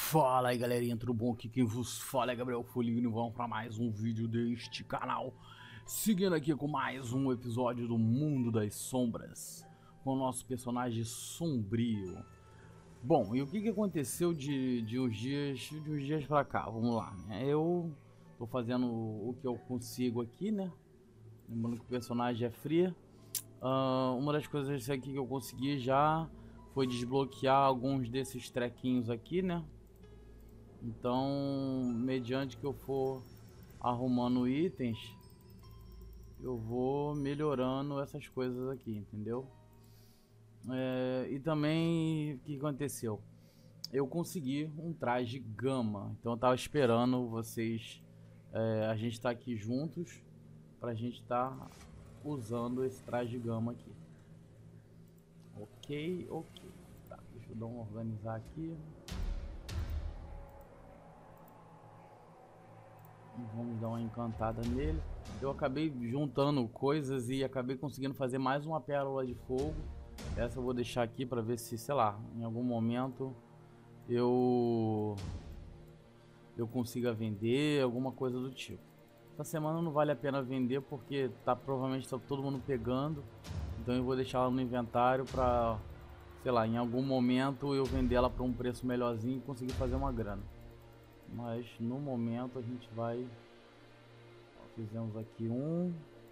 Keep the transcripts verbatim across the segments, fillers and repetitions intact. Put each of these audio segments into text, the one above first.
Fala aí galerinha, tudo bom? Aqui quem vos fala é Gabriel Foligno e vamos para mais um vídeo deste canal. Seguindo aqui com mais um episódio do Mundo das Sombras, com o nosso personagem sombrio. Bom, e o que, que aconteceu de, de, uns dias, de uns dias pra cá? Vamos lá, né? Eu tô fazendo o que eu consigo aqui, né? Lembrando que o personagem é free. Uh, uma das coisas aqui que eu consegui já foi desbloquear alguns desses trequinhos aqui, né? Então, mediante que eu for arrumando itens, eu vou melhorando essas coisas aqui, entendeu? É, e também, o que aconteceu? Eu consegui um traje gama, então eu tava esperando vocês, é, a gente tá aqui juntos, pra gente tá usando esse traje gama aqui. Ok, ok. Tá, deixa eu dar uma organizar aqui. Vamos dar uma encantada nele. Eu acabei juntando coisas e acabei conseguindo fazer mais uma pérola de fogo. Essa eu vou deixar aqui para ver se, sei lá, em algum momento eu eu consiga vender, alguma coisa do tipo. Essa semana não vale a pena vender porque tá provavelmente tá todo mundo pegando. Então eu vou deixar ela no inventário para, sei lá, em algum momento eu vender ela para um preço melhorzinho e conseguir fazer uma grana. Mas no momento a gente vai. Ó, fizemos aqui um.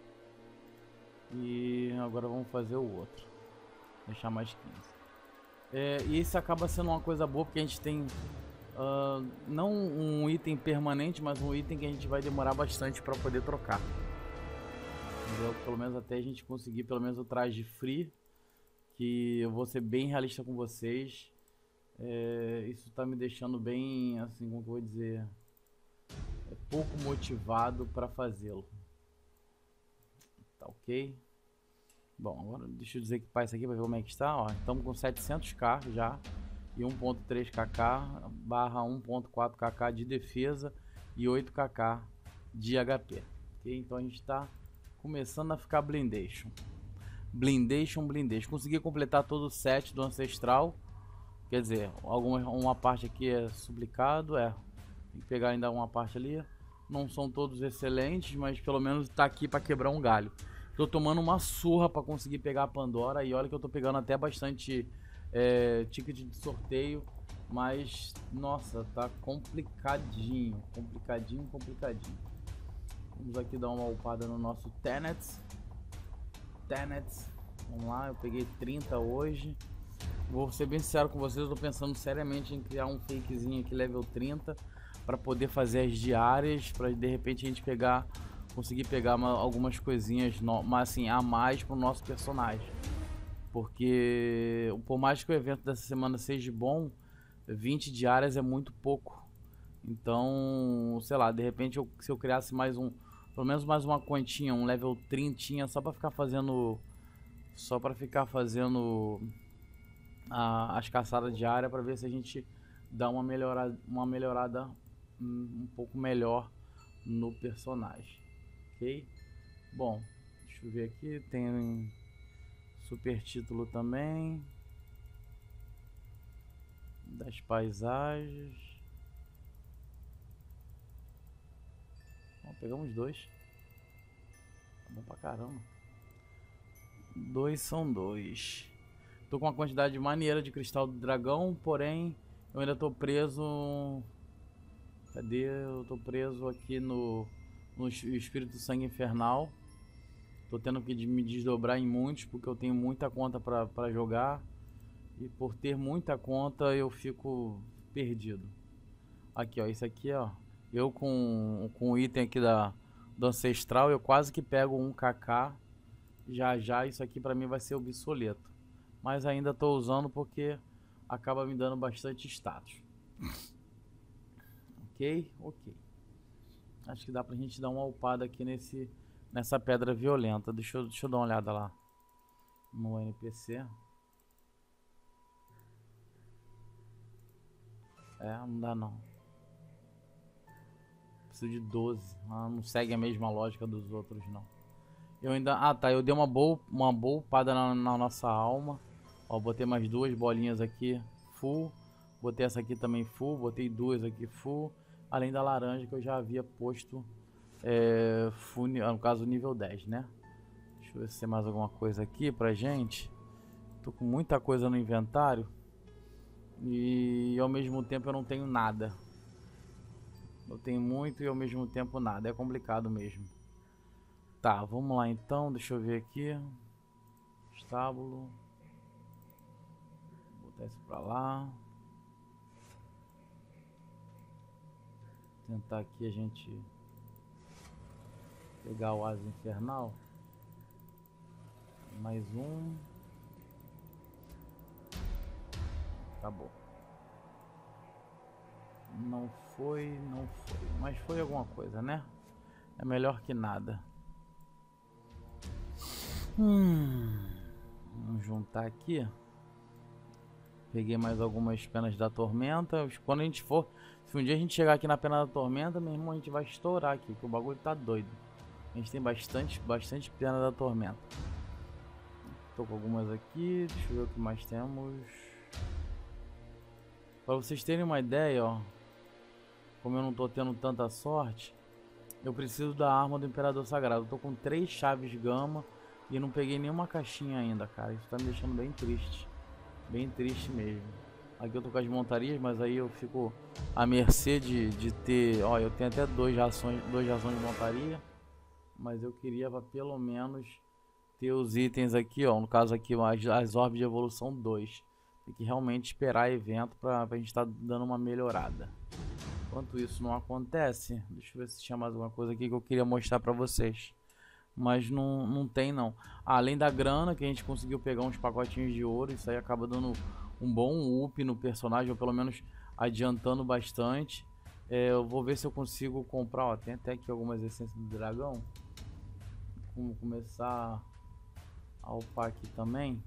E agora vamos fazer o outro. Deixar mais quinze. É, e esse acaba sendo uma coisa boa porque a gente tem. Uh, não um item permanente, mas um item que a gente vai demorar bastante para poder trocar. Entendeu? Pelo menos até a gente conseguir pelo menos o traje free. Que eu vou ser bem realista com vocês. É, isso tá me deixando bem, assim, como que eu vou dizer, é pouco motivado para fazê-lo. Tá ok? Bom, agora deixa eu desequipar isso aqui para ver como é que está. Ó, estamos com setecentos K já e um ponto três K K barra um ponto quatro K K de defesa e oito K K de H P. Ok? Então a gente está começando a ficar blindation. Blindation, blindation. Consegui completar todo o set do Ancestral. Quer dizer, alguma, uma parte aqui é suplicado, é. Tem que pegar ainda uma parte ali. Não são todos excelentes, mas pelo menos tá aqui para quebrar um galho. Tô tomando uma surra para conseguir pegar a Pandora. E olha que eu tô pegando até bastante é, ticket de sorteio. Mas, nossa, tá complicadinho. Complicadinho, complicadinho. Vamos aqui dar uma upada no nosso Tenets. Tenets. Vamos lá, eu peguei trinta hoje. Vou ser bem sincero com vocês, eu tô pensando seriamente em criar um fakezinho aqui level trinta para poder fazer as diárias, para de repente a gente pegar, conseguir pegar uma, algumas coisinhas, no, mas assim, a mais pro nosso personagem. Porque por mais que o evento dessa semana seja bom, vinte diárias é muito pouco. Então, sei lá, de repente eu, se eu criasse mais um, pelo menos mais uma continha, um level trinta, só para ficar fazendo só para ficar fazendo A, as caçadas diárias para ver se a gente dá uma melhorada, uma melhorada um, um pouco melhor no personagem, ok? Bom, deixa eu ver aqui, tem um super título também das paisagens. Bom, pegamos dois, tá bom pra caramba. Dois são dois. Tô com uma quantidade maneira de cristal do dragão, porém eu ainda tô preso. Cadê? Eu tô preso aqui no, no espírito do sangue infernal. Tô tendo que me desdobrar em muitos porque eu tenho muita conta pra, pra jogar. E por ter muita conta eu fico perdido. Aqui ó, isso aqui ó. Eu com, com o item aqui da, do Ancestral eu quase que pego um K K. Já já isso aqui pra mim vai ser obsoleto. Mas ainda estou usando porque acaba me dando bastante status. Ok, ok. Acho que dá pra gente dar uma upada aqui nesse, nessa pedra violenta. Deixa eu, deixa eu dar uma olhada lá no N P C. É, não dá não. Preciso de doze. Ah, não segue a mesma lógica dos outros não. Eu ainda... Ah tá, eu dei uma boa, uma boa upada na, na nossa alma. Ó, botei mais duas bolinhas aqui full. Botei essa aqui também full, botei duas aqui full. Além da laranja que eu já havia posto, é, full, no caso nível dez, né? Deixa eu ver se tem mais alguma coisa aqui pra gente. Tô com muita coisa no inventário. E ao mesmo tempo eu não tenho nada. Eu tenho muito e ao mesmo tempo nada. É complicado mesmo. Tá, vamos lá então. Deixa eu ver aqui. Estábulo. Vou botar isso pra lá. Tentar aqui a gente pegar o asa infernal. Mais um. Acabou. Não foi, não foi. Mas foi alguma coisa, né? É melhor que nada. Hum, vamos juntar aqui. Peguei mais algumas penas da tormenta. Quando a gente for... Se um dia a gente chegar aqui na pena da tormenta, meu irmão, a gente vai estourar aqui, porque o bagulho tá doido. A gente tem bastante, bastante pena da tormenta. Tô com algumas aqui. Deixa eu ver o que mais temos. Pra vocês terem uma ideia, ó. Como eu não tô tendo tanta sorte, eu preciso da arma do Imperador Sagrado. Eu tô com três chaves gama e não peguei nenhuma caixinha ainda, cara. Isso tá me deixando bem triste. Bem triste mesmo. Aqui eu tô com as montarias, mas aí eu fico à mercê de, de ter... Ó, eu tenho até dois rações, dois rações de montaria. Mas eu queria pra pelo menos ter os itens aqui, ó. No caso aqui, as, as orbes de evolução dois. Tem que realmente esperar evento pra, pra gente tá dando uma melhorada. Enquanto isso não acontece, deixa eu ver se tinha mais alguma coisa aqui que eu queria mostrar pra vocês. Mas não, não tem não. Ah, além da grana, que a gente conseguiu pegar uns pacotinhos de ouro. Isso aí acaba dando um bom up no personagem, ou pelo menos adiantando bastante. É, eu vou ver se eu consigo comprar, ó, tem até aqui algumas essências do dragão. Vamos começar a upar aqui também.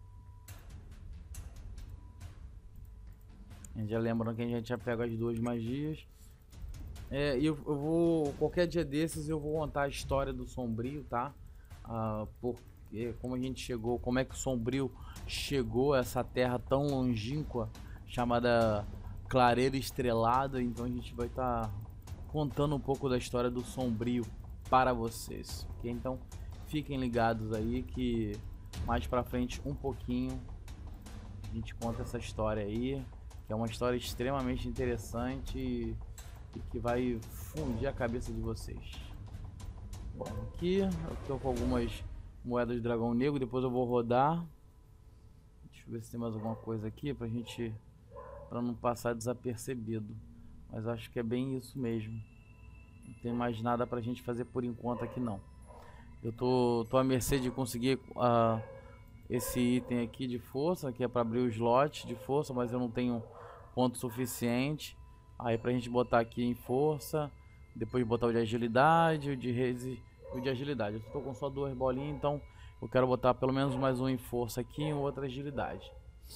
A gente já lembrando que a gente já pega as duas magias. É, e eu, eu vou, qualquer dia desses eu vou contar a história do Sombrio, tá? Ah, porque como a gente chegou, como é que o Sombrio chegou a essa terra tão longínqua chamada Clareira Estrelada. Então a gente vai estar tá contando um pouco da história do Sombrio para vocês, ok? Então fiquem ligados aí que mais pra frente um pouquinho a gente conta essa história aí, que é uma história extremamente interessante e, e que vai fundir a cabeça de vocês. Bom, aqui eu tô com algumas moedas de dragão negro, depois eu vou rodar. Deixa eu ver se tem mais alguma coisa aqui pra gente, pra não passar desapercebido. Mas acho que é bem isso mesmo. Não tem mais nada pra gente fazer por enquanto aqui não. Eu tô, tô à mercê de conseguir uh, esse item aqui de força, que é para abrir o slot de força, mas eu não tenho ponto suficiente. Aí pra gente botar aqui em força, depois botar o de agilidade, o de resi, o de agilidade. Eu tô com só duas bolinhas, então eu quero botar pelo menos mais um em força aqui e outra agilidade.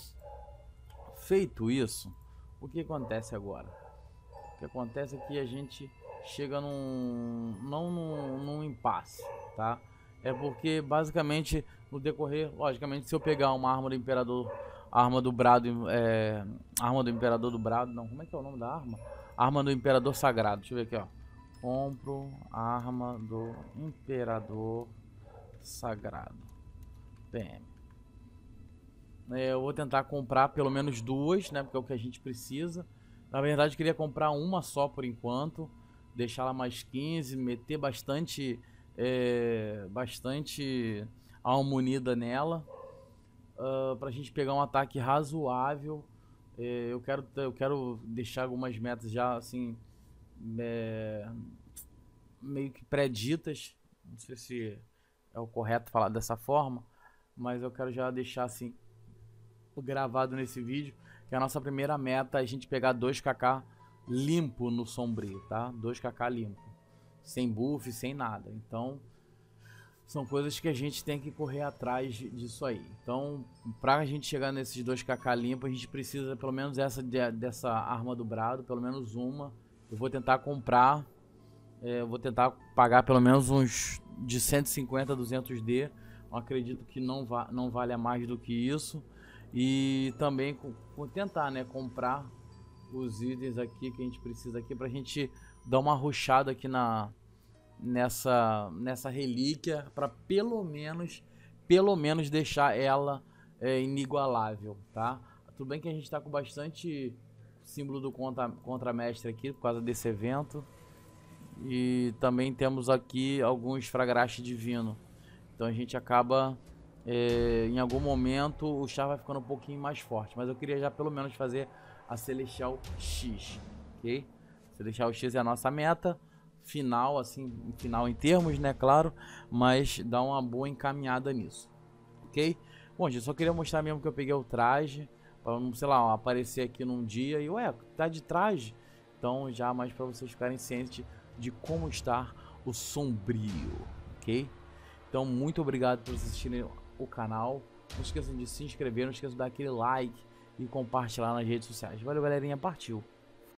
Feito isso, o que acontece agora? O que acontece é que a gente chega num... não num, num impasse, tá? É porque basicamente no decorrer, logicamente, se eu pegar uma arma do Imperador, arma do Brado, é, arma do Imperador do Brado, não, como é que é o nome da arma? Arma do Imperador Sagrado, deixa eu ver aqui, ó. Compro arma do Imperador Sagrado. P M. É, eu vou tentar comprar pelo menos duas, né? Porque é o que a gente precisa. Na verdade, eu queria comprar uma só por enquanto. Deixar ela mais quinze, meter bastante, é, bastante alma unida nela. Uh, pra gente pegar um ataque razoável. É, eu, quero, eu quero deixar algumas metas já assim, é, meio que pré-ditas. Não sei se é o correto falar dessa forma, mas eu quero já deixar assim gravado nesse vídeo, que a nossa primeira meta é a gente pegar dois K K limpo no Sombrio, tá? dois K K limpo, sem buff, sem nada. Então são coisas que a gente tem que correr atrás disso aí. Então, pra gente chegar nesses dois K K limpo, a gente precisa pelo menos essa dessa arma do Brado, pelo menos uma. Eu vou tentar comprar, é, eu vou tentar pagar pelo menos uns de cento e cinquenta a duzentos D. Eu acredito que não, va não valha mais do que isso. E também com, com tentar, né, comprar os itens aqui que a gente precisa aqui pra gente dar uma rushada aqui na nessa nessa relíquia para pelo menos pelo menos deixar ela é, inigualável, tá? Tudo bem que a gente tá com bastante símbolo do contra contramestre aqui por causa desse evento. E também temos aqui alguns fragraste divino. Então a gente acaba é, em algum momento o char vai ficando um pouquinho mais forte. Mas eu queria já pelo menos fazer a Celestial X, ok? Celestial X é a nossa meta final, assim, final em termos, né, claro, mas dá uma boa encaminhada nisso, ok? Bom, gente, só queria mostrar mesmo que eu peguei o traje para não, sei lá, aparecer aqui num dia e, ué, tá de traje? Então já mais para vocês ficarem cientes de como está o sombrio, ok? Então muito obrigado por assistirem o canal, não esqueçam de se inscrever, não esqueçam de dar aquele like e compartilhar nas redes sociais. Valeu, galerinha, partiu!